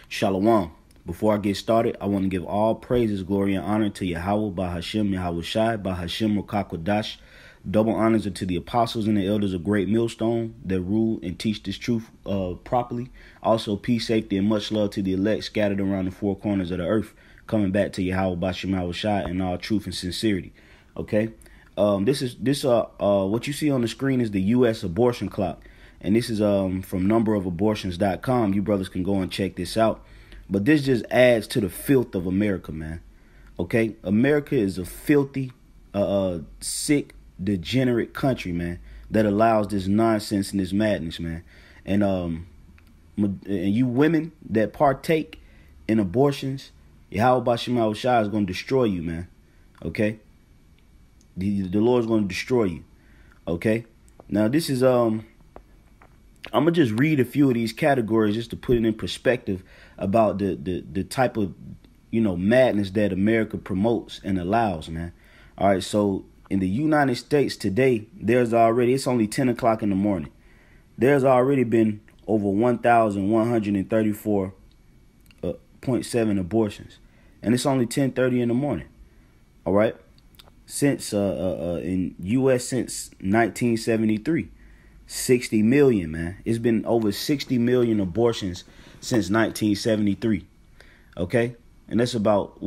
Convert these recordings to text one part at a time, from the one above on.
Shalom. Before I get started, I want to give all praises, glory, and honor to Yahweh, Bahashem, Yahweh Shai, Bahashem, Rukakwadash. Double honors are to the apostles and the elders of Great Millstone that rule and teach this truth properly. Also, peace, safety, and much love to the elect scattered around the four corners of the earth, coming back to Yahweh, Bahashem, Yahweh Shai, in all truth and sincerity. Okay? What you see on the screen is the U.S. abortion clock. And this is from numberofabortions.com. You brothers can go and check this out. But this just adds to the filth of America, man. Okay? America is a filthy, sick, degenerate country, man, that allows this nonsense and this madness, man. And you women that partake in abortions, Yahweh Bashim Shai is going to destroy you, man. Okay? The Lord is going to destroy you. Okay? Now, this is... I'm going to just read a few of these categories just to put it in perspective about the type of, madness that America promotes and allows, man. All right, so in the United States today, it's only 10 o'clock in the morning. There's already been over 1,134.7 abortions. And it's only 10:30 in the morning. All right? Since in U.S. since 1973. 60 million, man. It's been over 60 million abortions since 1973. Okay? And that's about,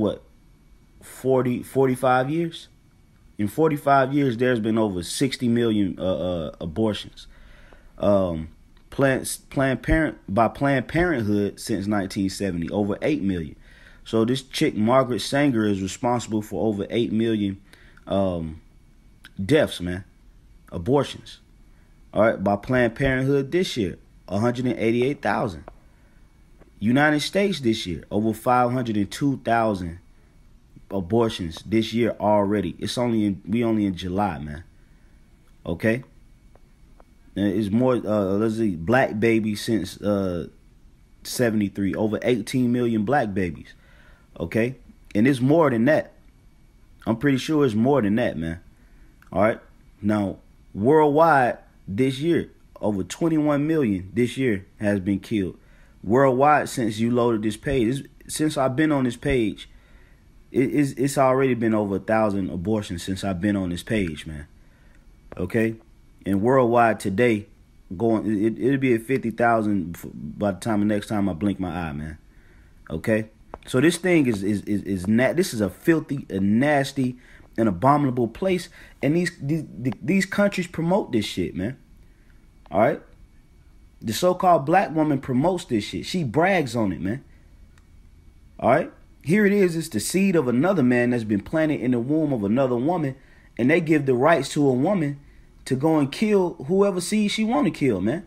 45 years? In 45 years, there's been over 60 million abortions. Planned Parenthood since 1970, over 8 million. So this chick, Margaret Sanger, is responsible for over 8 million deaths, man. Abortions. All right, by Planned Parenthood this year, 188,000. United States this year, over 502,000 abortions this year already. We only in July, man. Okay, and it's more. Let's see, black babies since 73, over 18 million black babies. Okay, and it's more than that. I'm pretty sure it's more than that, man. All right, now worldwide. This year, over 21 million this year has been killed. Worldwide, since you loaded this page, since I've been on this page, it's already been over 1,000 abortions since I've been on this page, man. Okay? And worldwide today, it'll be at 50,000 by the next time I blink my eye, man. Okay? So this thing this is a filthy, a nasty, an abominable place, and these countries promote this shit, man. All right, the so-called black woman promotes this shit. She brags on it, man. All right, here it is. It's the seed of another man that's been planted in the womb of another woman, and they give the rights to a woman to go and kill whoever seed she want to kill, man.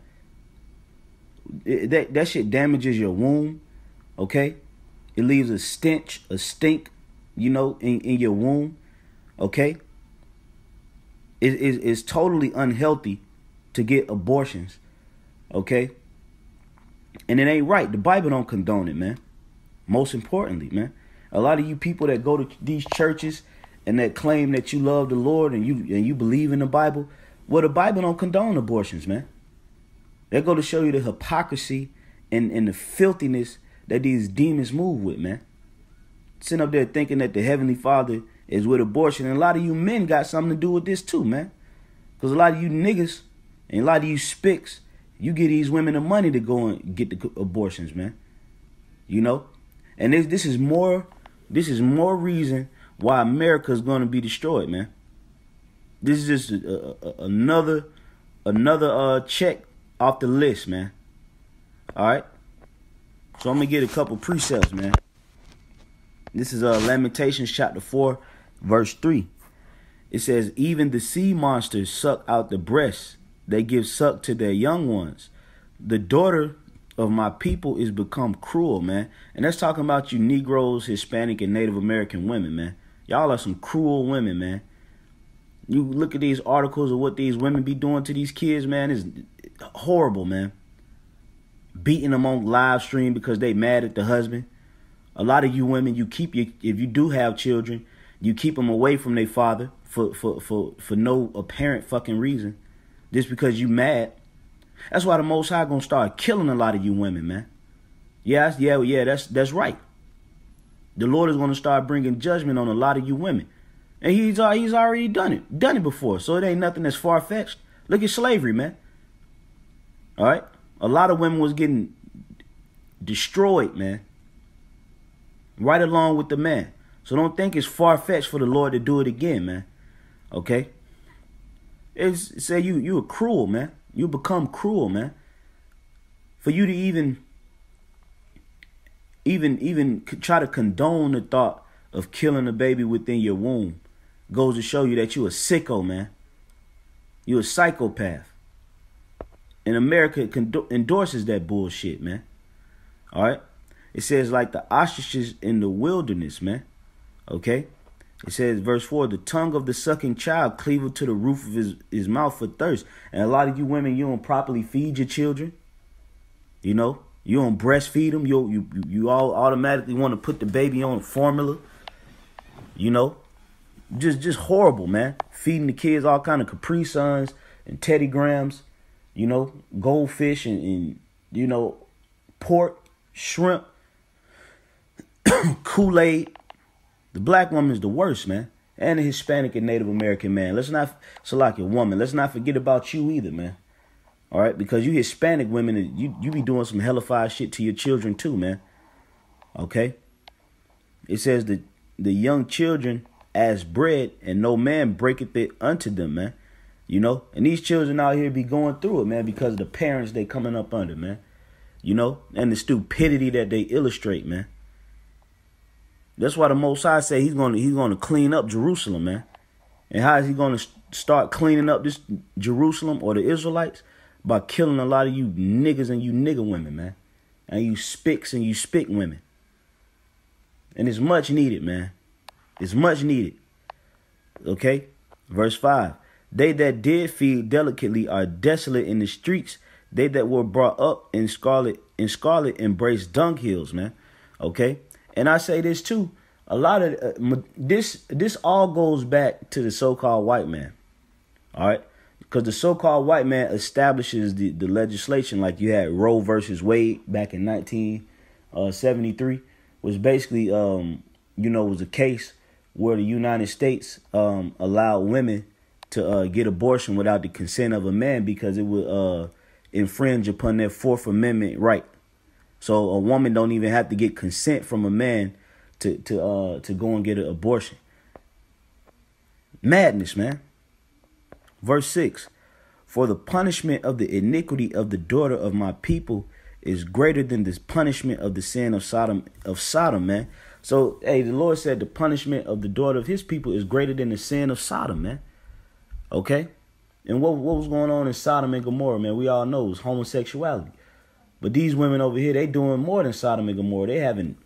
That shit damages your womb. Okay, it leaves a stink, in your womb. Okay, it's totally unhealthy to get abortions. Okay, and it ain't right. The Bible don't condone it, man. Most importantly, man, a lot of you people that go to these churches and that claim that you love the Lord and you believe in the Bible, well, the Bible don't condone abortions, man. They go to show you the hypocrisy and the filthiness that these demons move with, man. Sitting up there thinking that the Heavenly Father is with abortion. And a lot of you men got something to do with this too, man. Because a lot of you niggas and a lot of you spicks, you give these women the money to go and get the abortions, man. And this is more reason why America is going to be destroyed, man. This is just another check off the list, man. All right. So I'm going to get a couple precepts, man. This is Lamentations chapter 4, verse 3. It says, even the sea monsters suck out the breasts. They give suck to their young ones. The daughter of my people is become cruel, man. And that's talking about you Negroes, Hispanic, and Native American women, man. Y'all are some cruel women, man. You look at these articles of what these women be doing to these kids, man. It's horrible, man. Beating them on live stream because they mad at the husband. A lot of you women, if you do have children, you keep them away from their father for no apparent fucking reason. Just because you mad. That's why the Most High gonna start killing a lot of you women, man. Yeah. That's right. The Lord is going to start bringing judgment on a lot of you women. And he's already done it before. So it ain't nothing that's far-fetched. Look at slavery, man. All right? A lot of women was getting destroyed, man. Right along with the man. So don't think it's far-fetched for the Lord to do it again, man. Okay? It's say you are cruel, man. You become cruel, man. For you to even try to condone the thought of killing a baby within your womb goes to show you that you a sicko, man. You a psychopath. And America endorses that bullshit, man. All right? It says like the ostriches in the wilderness, man. Okay? It says, verse 4, the tongue of the sucking child cleaveth to the roof of his mouth for thirst. And a lot of you women, you don't properly feed your children. You know? You don't breastfeed them. You all automatically want to put the baby on formula. You know? Just horrible, man. Feeding the kids all kind of Capri Suns and Teddy Grahams. You know? Goldfish and you know, pork, shrimp, Kool-Aid. The black woman is the worst, man. And the Hispanic and Native American man. Let's not select your woman. Let's not forget about you either, man. All right? Because you Hispanic women, you be doing some hellified shit to your children too, man. Okay? It says that the young children as bread, and no man breaketh it unto them, man. You know? And these children out here be going through it, man, because of the parents they coming up under, man. You know? And the stupidity that they illustrate, man. That's why the Most High say he's gonna clean up Jerusalem, man. And how is he gonna start cleaning up this Jerusalem or the Israelites? By killing a lot of you niggas and you nigger women, man. And you spics and you spick women. And it's much needed, man. It's much needed. Okay? Verse 5. They that did feed delicately are desolate in the streets. They that were brought up in scarlet embrace dunghills, man. Okay? And I say this too. A lot of this all goes back to the so-called white man. All right? Because the so-called white man establishes the legislation, like you had Roe versus Wade back in 1973, was basically, was a case where the United States allowed women to get abortion without the consent of a man because it would infringe upon their Fourth Amendment right. So a woman don't even have to get consent from a man to go and get an abortion. Madness, man. Verse 6. For the punishment of the iniquity of the daughter of my people is greater than the punishment of the sin of Sodom, man. So, hey, the Lord said the punishment of the daughter of his people is greater than the sin of Sodom, man. Okay? And what was going on in Sodom and Gomorrah, man? We all know it was homosexuality. But these women over here, they doing more than Sodom and Gomorrah. They having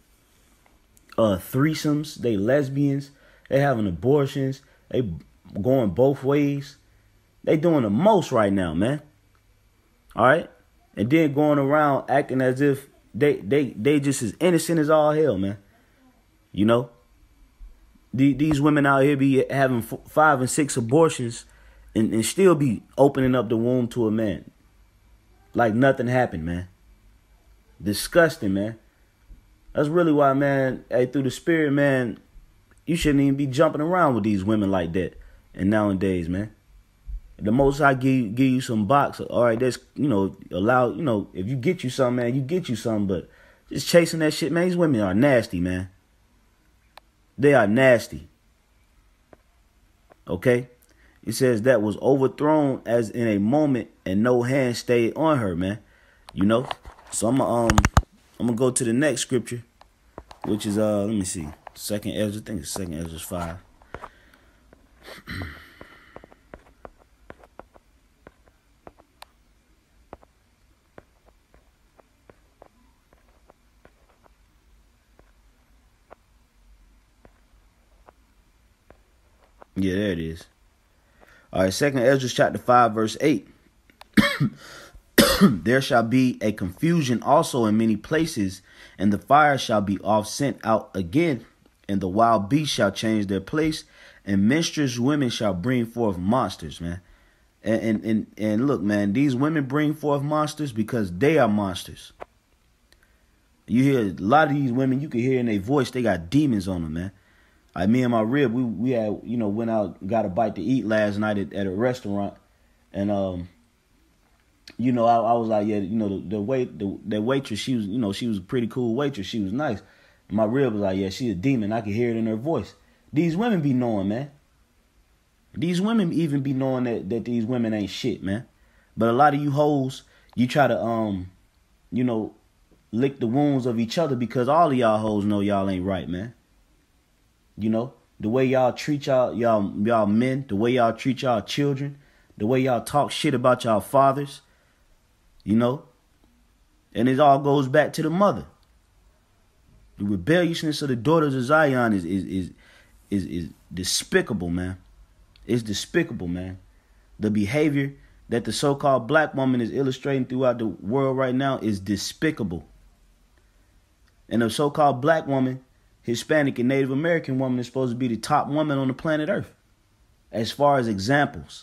threesomes. They lesbians. They having abortions. They going both ways. They doing the most right now, man. All right? And then going around acting as if they just as innocent as all hell, man. You know? These women out here be having 5 and 6 abortions and still be opening up the womb to a man. Like nothing happened, man. Disgusting, man. That's really why, man, hey, through the spirit, man, you shouldn't even be jumping around with these women like that. And nowadays, man, the Most High give you some box. All right, that's, allow, if you get you something, man, you get you something. But just chasing that shit, man, these women are nasty, man. They are nasty. Okay? It says that was overthrown as in a moment and no hand stayed on her, man. You know? So I'm gonna go to the next scripture, which is let me see. Second Ezra, I think it's Second Ezra 5. Yeah, there it is. All right, Second Ezra chapter 5, verse 8. There shall be a confusion also in many places, and the fire shall be oft sent out again, and the wild beasts shall change their place, and menstruous women shall bring forth monsters, man. And look, man, these women bring forth monsters because they are monsters. You hear a lot of these women, you can hear in their voice, they got demons on them, man. Like me and my rib, we had, went out, got a bite to eat last night at a restaurant. And, I was like, yeah, the waitress, she was, she was a pretty cool waitress. She was nice. And my rib was like, yeah, she's a demon. I could hear it in her voice. These women be knowing, man. These women even be knowing that these women ain't shit, man. But a lot of you hoes, you try to, lick the wounds of each other because all of y'all hoes know y'all ain't right, man. The way y'all treat y'all men, the way y'all treat y'all children, the way y'all talk shit about y'all fathers, and it all goes back to the mother. The rebelliousness of the daughters of Zion is despicable, man. It's despicable, man. The behavior that the so-called black woman is illustrating throughout the world right now is despicable. And the so-called black woman, Hispanic and Native American woman, is supposed to be the top woman on the planet Earth. As far as examples,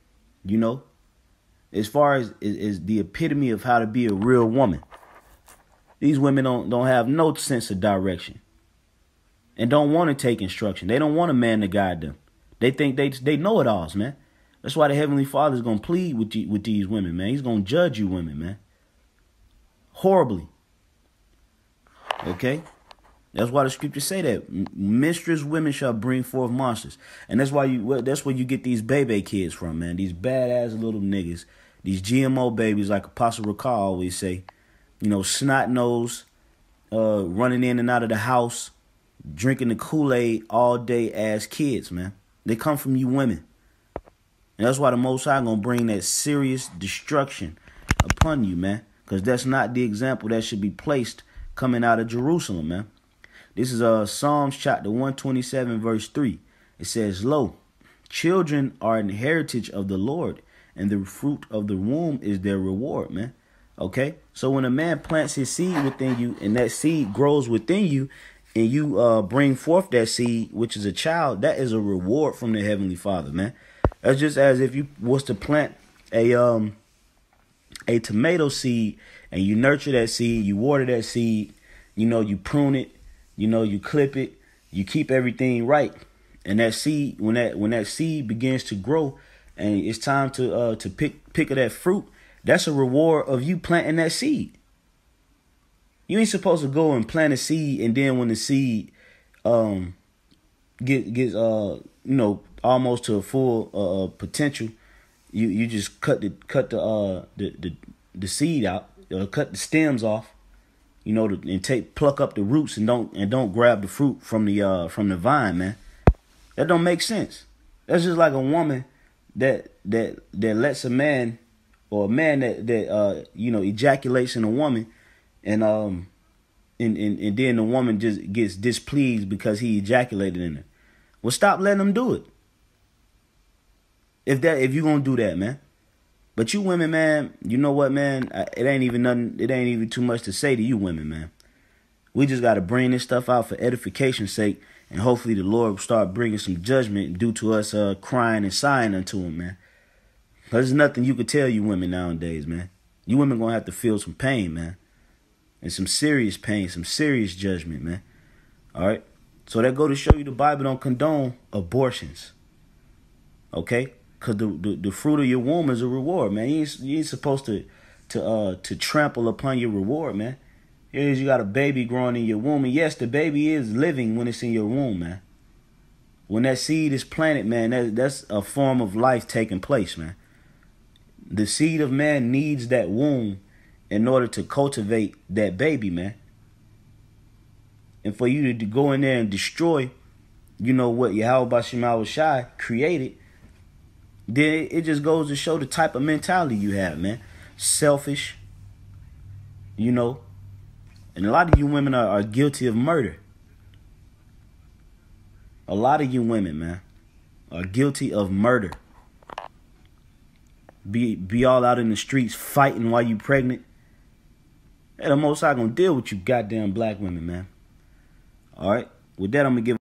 as far as the epitome of how to be a real woman. These women don't have no sense of direction and don't want to take instruction. They don't want a man to guide them. They think they know it alls, man. That's why the Heavenly Father is going to plead with these women, man. He's going to judge you women, man. Horribly. Okay? That's why the scriptures say that minstrous women shall bring forth monsters. And that's where you get these baby kids from, man. These badass little niggas. These GMO babies, like Apostle Rakar always say. Snot nose, running in and out of the house, drinking the Kool-Aid all day ass kids, man. They come from you women. And that's why the Most High gonna bring that serious destruction upon you, man. Because that's not the example that should be placed coming out of Jerusalem, man. This is Psalms chapter 127, verse 3. It says, "Lo, children are an heritage of the Lord, and the fruit of the womb is their reward," man. Okay? So when a man plants his seed within you, and that seed grows within you, and you bring forth that seed, which is a child, that is a reward from the Heavenly Father, man. That's just as if you was to plant a tomato seed, and you nurture that seed, you water that seed, you prune it, you clip it, you keep everything right. And that seed, when that seed begins to grow, and it's time to pick of that fruit, that's a reward of you planting that seed. You ain't supposed to go and plant a seed, and then when the seed gets almost to a full potential, you just cut the seed out, cut the stems off, and pluck up the roots, and don't grab the fruit from the vine, man. That don't make sense. That's just like a woman that lets a man, or a man that ejaculates in a woman, and then the woman just gets displeased because he ejaculated in her. Well, stop letting him do it. If you gonna do that, man. But you women, man, you know what, man? It ain't even too much to say to you women, man. We just got to bring this stuff out for edification's sake, and hopefully the Lord will start bringing some judgment due to us crying and sighing unto him, man. Because there's nothing you could tell you women nowadays, man. You women gonna have to feel some pain, man. And some serious pain, some serious judgment, man. All right? So that go to show you the Bible don't condone abortions. Okay? Because the fruit of your womb is a reward, man. You ain't supposed to trample upon your reward, man. Here is, you got a baby growing in your womb. And yes, the baby is living when it's in your womb, man. When that seed is planted, man, that's a form of life taking place, man. The seed of man needs that womb in order to cultivate that baby, man. And for you to go in there and destroy, what Yahweh Shema Shai created, then it just goes to show the type of mentality you have, man. Selfish, and a lot of you women are guilty of murder. A lot of you women, man, are guilty of murder. Be all out in the streets fighting while you pregnant. And the Most High gonna deal with you goddamn black women, man. All right. With that, I'm gonna give